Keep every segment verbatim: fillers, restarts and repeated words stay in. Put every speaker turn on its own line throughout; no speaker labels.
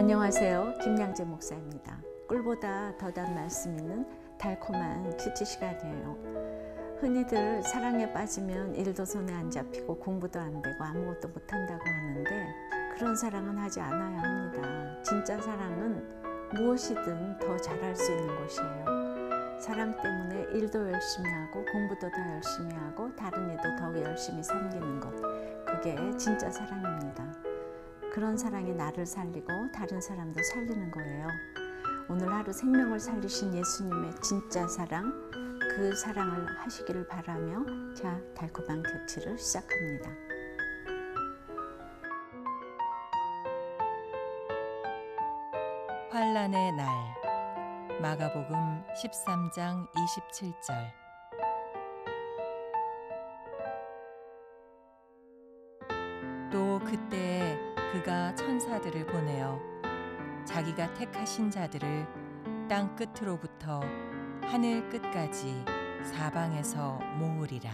안녕하세요. 김양재 목사입니다. 꿀보다 더 단 말씀 있는 달콤한 큐티 시간이에요. 흔히들 사랑에 빠지면 일도 손에 안 잡히고 공부도 안 되고 아무것도 못한다고 하는데 그런 사랑은 하지 않아야 합니다. 진짜 사랑은 무엇이든 더 잘할 수 있는 것이에요. 사랑 때문에 일도 열심히 하고 공부도 더 열심히 하고 다른 일도 더 열심히 섬기는 것, 그게 진짜 사랑입니다. 그런 사랑이 나를 살리고 다른 사람도 살리는 거예요. 오늘 하루 생명을 살리신 예수님의 진짜 사랑, 그 사랑을 하시기를 바라며 자, 달콤한 큐티를 시작합니다.
환난의 날, 마가복음 십삼 장 이십칠 절. 또 그때에 그가 천사들을 보내어 자기가 택하신 자들을 땅 끝으로부터 하늘 끝까지 사방에서 모으리라.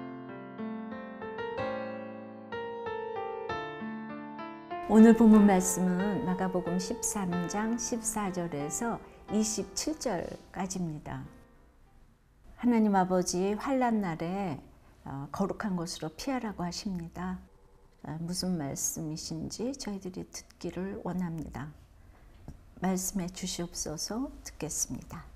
오늘 본문 말씀은 마가복음 십삼 장 십사 절에서 이십칠 절까지입니다. 하나님 아버지 환난 날에 거룩한 곳으로 피하라고 하십니다. 무슨 말씀이신지 저희들이 듣기를 원합니다. 말씀해 주시옵소서. 듣겠습니다.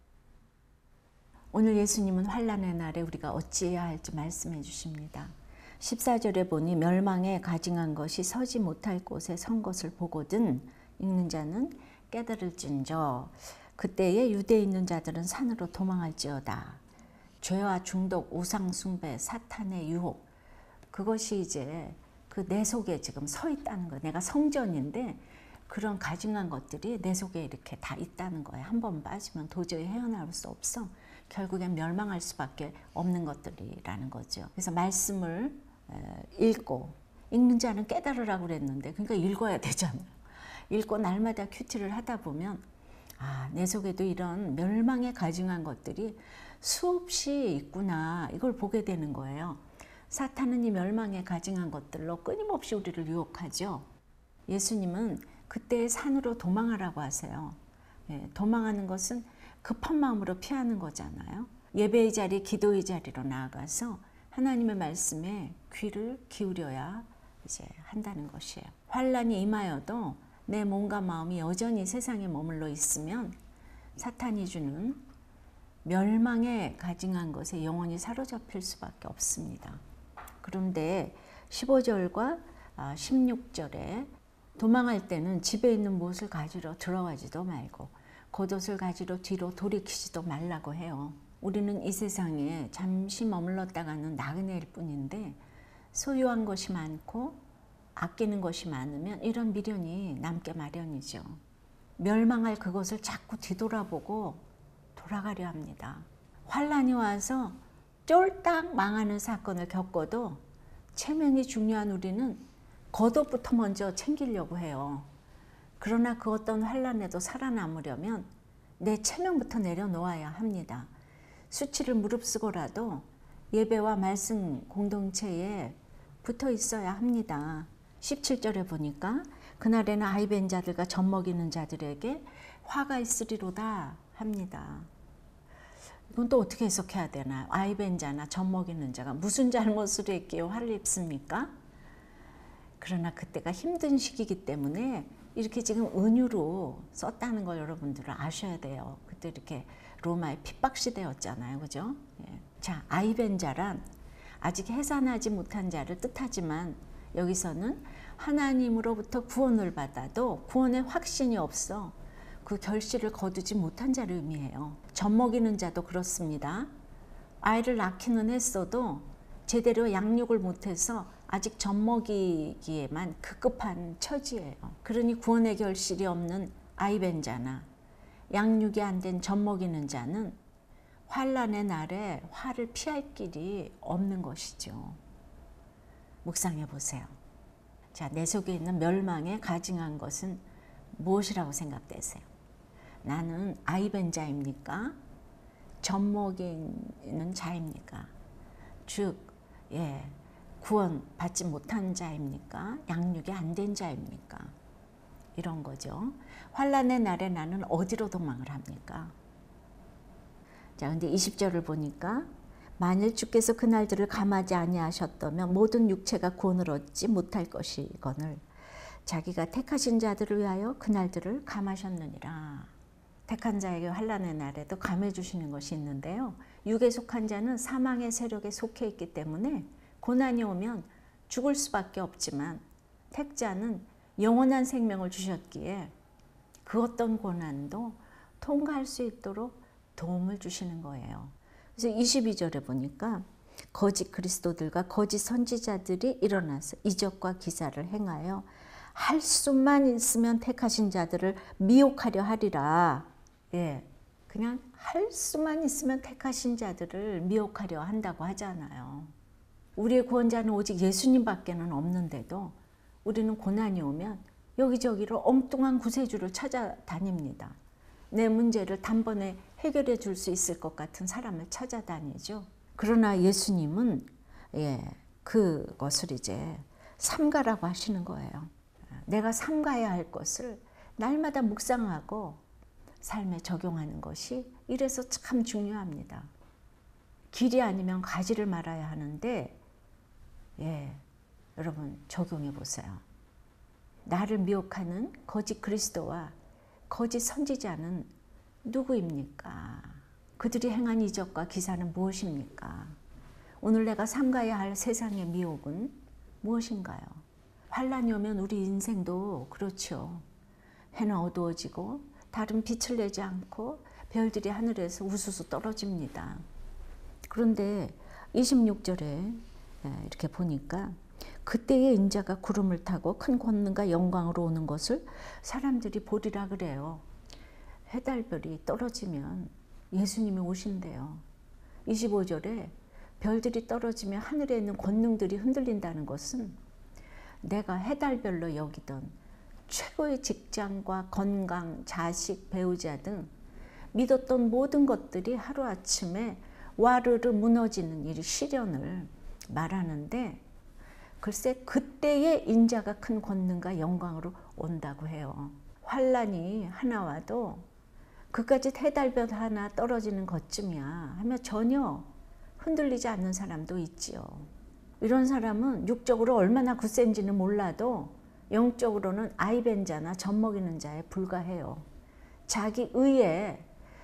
오늘 예수님은 환난의 날에 우리가 어찌해야 할지 말씀해 주십니다. 십사 절에 보니 멸망에 가증한 것이 서지 못할 곳에 선 것을 보거든 읽는 자는 깨달을진저 그때에 유대에 있는 자들은 산으로 도망할지어다. 죄와 중독, 우상 숭배, 사탄의 유혹, 그것이 이제 그 내 속에 지금 서 있다는 거예요. 내가 성전인데 그런 가증한 것들이 내 속에 이렇게 다 있다는 거예요. 한 번 빠지면 도저히 헤어나올 수 없어. 결국엔 멸망할 수밖에 없는 것들이라는 거죠. 그래서 말씀을 읽고, 읽는 자는 깨달으라고 그랬는데 그러니까 읽어야 되잖아요. 읽고 날마다 큐티를 하다 보면 아, 내 속에도 이런 멸망에 가증한 것들이 수없이 있구나, 이걸 보게 되는 거예요. 사탄은 이 멸망에 가증한 것들로 끊임없이 우리를 유혹하죠. 예수님은 그때 산으로 도망하라고 하세요. 예, 도망하는 것은 급한 마음으로 피하는 거잖아요. 예배의 자리, 기도의 자리로 나아가서 하나님의 말씀에 귀를 기울여야 이제 한다는 것이에요. 환난이 임하여도 내 몸과 마음이 여전히 세상에 머물러 있으면 사탄이 주는 멸망에 가증한 것에 영원히 사로잡힐 수밖에 없습니다. 그런데 십오 절과 십육 절에 도망할 때는 집에 있는 무엇을 가지러 들어가지도 말고 겉옷을 가지러 뒤로 돌이키지도 말라고 해요. 우리는 이 세상에 잠시 머물렀다가는 나그네일 뿐인데 소유한 것이 많고 아끼는 것이 많으면 이런 미련이 남게 마련이죠. 멸망할 그것을 자꾸 뒤돌아보고 돌아가려 합니다. 환난이 와서 쫄딱 망하는 사건을 겪어도 체면이 중요한 우리는 겉옷부터 먼저 챙기려고 해요. 그러나 그 어떤 환난에도 살아남으려면 내 체면부터 내려놓아야 합니다. 수치를 무릅쓰고라도 예배와 말씀 공동체에 붙어 있어야 합니다. 십칠 절에 보니까 그날에는 아이벤 자들과 젖먹이는 자들에게 화가 있으리로다 합니다. 이건 또 어떻게 해석해야 되나요? 아이벤 자나 젖먹이는 자가 무슨 잘못을 했기에 화를 입습니까? 그러나 그때가 힘든 시기이기 때문에 이렇게 지금 은유로 썼다는 걸 여러분들은 아셔야 돼요. 그때 이렇게 로마의 핍박 시대였잖아요. 그죠? 예. 자, 아이벤 자란 아직 해산하지 못한 자를 뜻하지만 여기서는 하나님으로부터 구원을 받아도 구원의 확신이 없어 그 결실을 거두지 못한 자를 의미해요. 젖먹이는 자도 그렇습니다. 아이를 낳기는 했어도 제대로 양육을 못해서 아직 젖먹이기에만 급급한 처지예요. 그러니 구원의 결실이 없는 아이벤 자나 양육이 안 된 젖먹이는 자는 환난의 날에 화를 피할 길이 없는 것이죠. 묵상해 보세요. 자, 내 속에 있는 멸망에 가증한 것은 무엇이라고 생각되세요? 나는 아이벤 자입니까? 젖먹이는 자입니까? 즉, 예, 구원 받지 못한 자입니까? 양육이 안 된 자입니까? 이런 거죠. 환난의 날에 나는 어디로 도망을 합니까? 자, 근데 이십 절을 보니까 만일 주께서 그날들을 감하지 아니하셨다면 모든 육체가 구원을 얻지 못할 것이거늘 자기가 택하신 자들을 위하여 그날들을 감하셨느니라. 택한 자에게 환난의 날에도 감해 주시는 것이 있는데요. 육에 속한 자는 사망의 세력에 속해 있기 때문에 고난이 오면 죽을 수밖에 없지만 택자는 영원한 생명을 주셨기에 그 어떤 고난도 통과할 수 있도록 도움을 주시는 거예요. 그래서 이십이 절에 보니까 거짓 그리스도들과 거짓 선지자들이 일어나서 이적과 기사를 행하여 할 수만 있으면 택하신 자들을 미혹하려 하리라. 예, 그냥 할 수만 있으면 택하신 자들을 미혹하려 한다고 하잖아요. 우리의 구원자는 오직 예수님밖에는 없는데도 우리는 고난이 오면 여기저기로 엉뚱한 구세주를 찾아다닙니다. 내 문제를 단번에 해결해 줄 수 있을 것 같은 사람을 찾아다니죠. 그러나 예수님은 예, 그것을 이제 삼가라고 하시는 거예요. 내가 삼가야 할 것을 날마다 묵상하고 삶에 적용하는 것이 이래서 참 중요합니다. 길이 아니면 가지를 말아야 하는데 예, 여러분 적용해 보세요. 나를 미혹하는 거짓 그리스도와 거짓 선지자는 누구입니까? 그들이 행한 이적과 기사는 무엇입니까? 오늘 내가 삼가야 할 세상의 미혹은 무엇인가요? 환란이 오면 우리 인생도 그렇죠. 해는 어두워지고 달은 빛을 내지 않고 별들이 하늘에서 우수수 떨어집니다. 그런데 이십육 절에 이렇게 보니까 그때의 인자가 구름을 타고 큰 권능과 영광으로 오는 것을 사람들이 보리라 그래요. 해달별이 떨어지면 예수님이 오신대요. 이십오 절에 별들이 떨어지면 하늘에 있는 권능들이 흔들린다는 것은 내가 해달별로 여기던 최고의 직장과 건강, 자식, 배우자 등 믿었던 모든 것들이 하루아침에 와르르 무너지는 이 시련을 말하는데 글쎄 그때의 인자가 큰 권능과 영광으로 온다고 해요. 환란이 하나 와도 그까짓 해달별 하나 떨어지는 것쯤이야 하며 전혀 흔들리지 않는 사람도 있지요. 이런 사람은 육적으로 얼마나 굳센지는 몰라도 영적으로는 아이벤 자나 젖먹이는 자에 불과해요. 자기 의에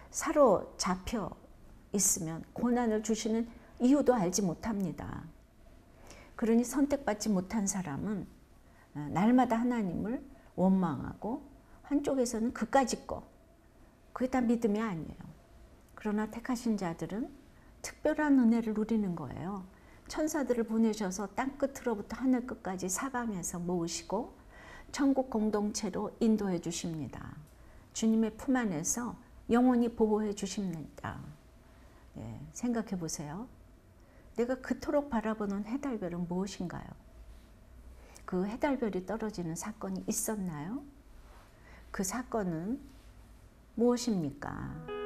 사로잡혀 있으면 고난을 주시는 이유도 알지 못합니다. 그러니 선택받지 못한 사람은 날마다 하나님을 원망하고 한쪽에서는 그까짓 거, 그게 다 믿음이 아니에요. 그러나 택하신 자들은 특별한 은혜를 누리는 거예요. 천사들을 보내셔서 땅끝으로부터 하늘끝까지 사방에서 모으시고 천국 공동체로 인도해 주십니다. 주님의 품 안에서 영원히 보호해 주십니다. 예, 생각해 보세요. 내가 그토록 바라보는 해달별은 무엇인가요? 그 해달별이 떨어지는 사건이 있었나요? 그 사건은 무엇입니까?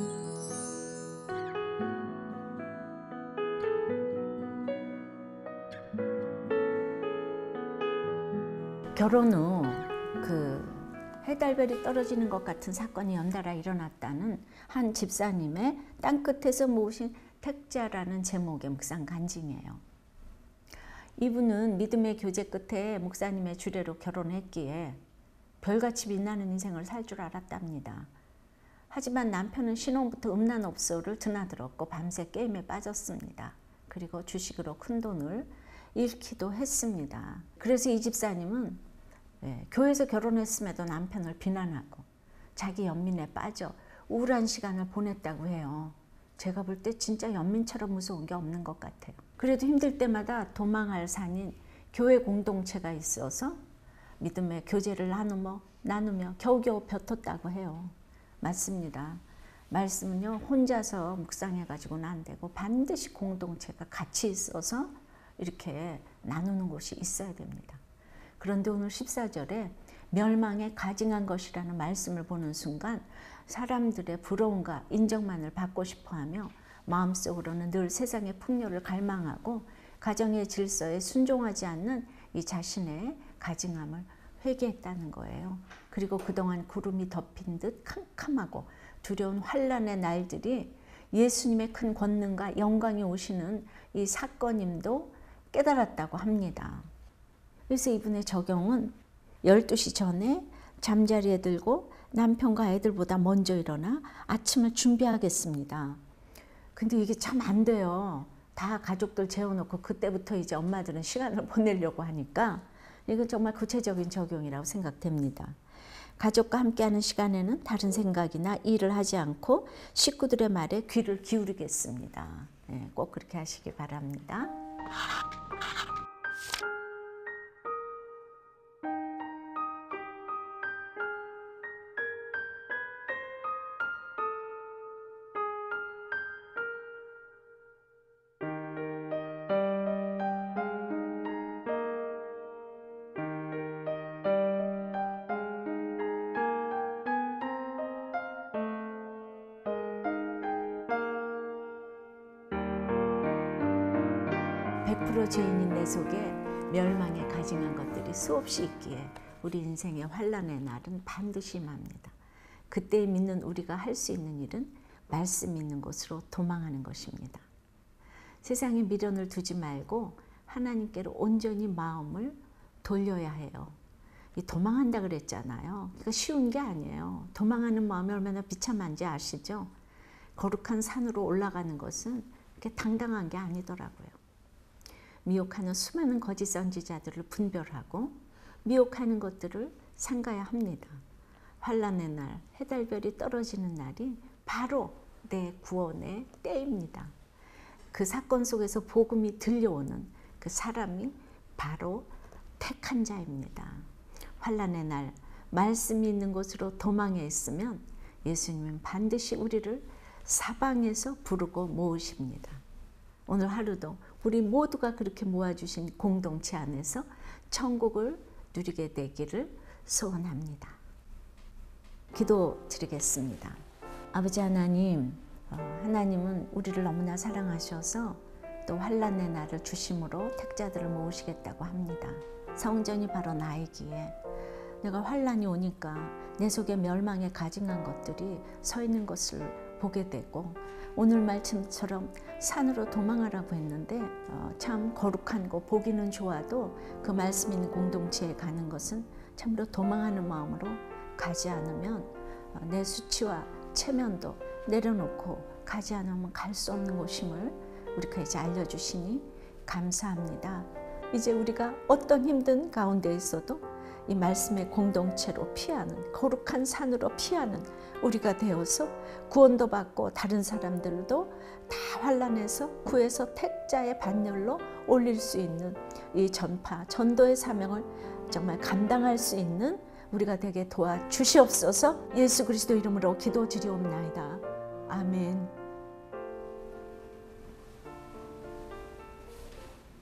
결혼 후 그 해달별이 떨어지는 것 같은 사건이 연달아 일어났다는 한 집사님의 땅끝에서 모으신 택자라는 제목의 묵상 간증이에요. 이분은 믿음의 교제 끝에 목사님의 주례로 결혼했기에 별같이 빛나는 인생을 살 줄 알았답니다. 하지만 남편은 신혼부터 음란업소를 드나들었고 밤새 게임에 빠졌습니다. 그리고 주식으로 큰 돈을 잃기도 했습니다. 그래서 이 집사님은 네, 교회에서 결혼했음에도 남편을 비난하고 자기 연민에 빠져 우울한 시간을 보냈다고 해요. 제가 볼 때 진짜 연민처럼 무서운 게 없는 것 같아요. 그래도 힘들 때마다 도망할 산인 교회 공동체가 있어서 믿음의 교제를 나누며, 나누며 겨우겨우 버텼다고 해요. 맞습니다. 말씀은요 혼자서 묵상해가지고는 안 되고 반드시 공동체가 같이 있어서 이렇게 나누는 곳이 있어야 됩니다. 그런데 오늘 십사 절에 멸망에 가증한 것이라는 말씀을 보는 순간 사람들의 부러움과 인정만을 받고 싶어하며 마음속으로는 늘 세상의 풍요를 갈망하고 가정의 질서에 순종하지 않는 이 자신의 가증함을 회개했다는 거예요. 그리고 그동안 구름이 덮인 듯 캄캄하고 두려운 환란의 날들이 예수님의 큰 권능과 영광이 오시는 이 사건임도 깨달았다고 합니다. 그래서 이분의 적용은 열두 시 전에 잠자리에 들고 남편과 애들보다 먼저 일어나 아침을 준비하겠습니다. 근데 이게 참 안 돼요. 다 가족들 재워놓고 그때부터 이제 엄마들은 시간을 보내려고 하니까 이건 정말 구체적인 적용이라고 생각됩니다. 가족과 함께하는 시간에는 다른 생각이나 일을 하지 않고 식구들의 말에 귀를 기울이겠습니다. 네, 꼭 그렇게 하시기 바랍니다. 백 퍼센트 죄인인 내 속에 멸망에 가증한 것들이 수없이 있기에 우리 인생의 환난의 날은 반드시 임합니다. 그때 믿는 우리가 할 수 있는 일은 말씀 있는 곳으로 도망하는 것입니다. 세상에 미련을 두지 말고 하나님께로 온전히 마음을 돌려야 해요. 이 도망한다 그랬잖아요. 그러니까 쉬운 게 아니에요. 도망하는 마음이 얼마나 비참한지 아시죠? 거룩한 산으로 올라가는 것은 그렇게 당당한 게 아니더라고요. 미혹하는 수많은 거짓 선지자들을 분별하고 미혹하는 것들을 삼가야 합니다. 환난의 날, 해달별이 떨어지는 날이 바로 내 구원의 때입니다. 그 사건 속에서 복음이 들려오는 그 사람이 바로 택한 자입니다. 환난의 날, 말씀이 있는 곳으로 도망해 있으면 예수님은 반드시 우리를 사방에서 부르고 모으십니다. 오늘 하루도 우리 모두가 그렇게 모아주신 공동체 안에서 천국을 누리게 되기를 소원합니다. 기도 드리겠습니다. 아버지 하나님, 하나님은 우리를 너무나 사랑하셔서 또 환난의 날을 주심으로 택자들을 모으시겠다고 합니다. 성전이 바로 나이기에 내가 환난이 오니까 내 속에 멸망에 가증한 것들이 서 있는 것을 보게 되고 오늘 말씀처럼 산으로 도망하라고 했는데 어, 참 거룩한 거 보기는 좋아도 그 말씀 있는 공동체에 가는 것은 참으로 도망하는 마음으로 가지 않으면 어, 내 수치와 체면도 내려놓고 가지 않으면 갈 수 없는 곳임을 우리가 이제 알려주시니 감사합니다. 이제 우리가 어떤 힘든 가운데 있어도 이 말씀의 공동체로 피하는 거룩한 산으로 피하는 우리가 되어서 구원도 받고 다른 사람들도 다 환난에서 구해서 택자의 반열로 올릴 수 있는 이 전파, 전도의 사명을 정말 감당할 수 있는 우리가 되게 도와주시옵소서. 예수 그리스도 이름으로 기도드리옵나이다. 아멘.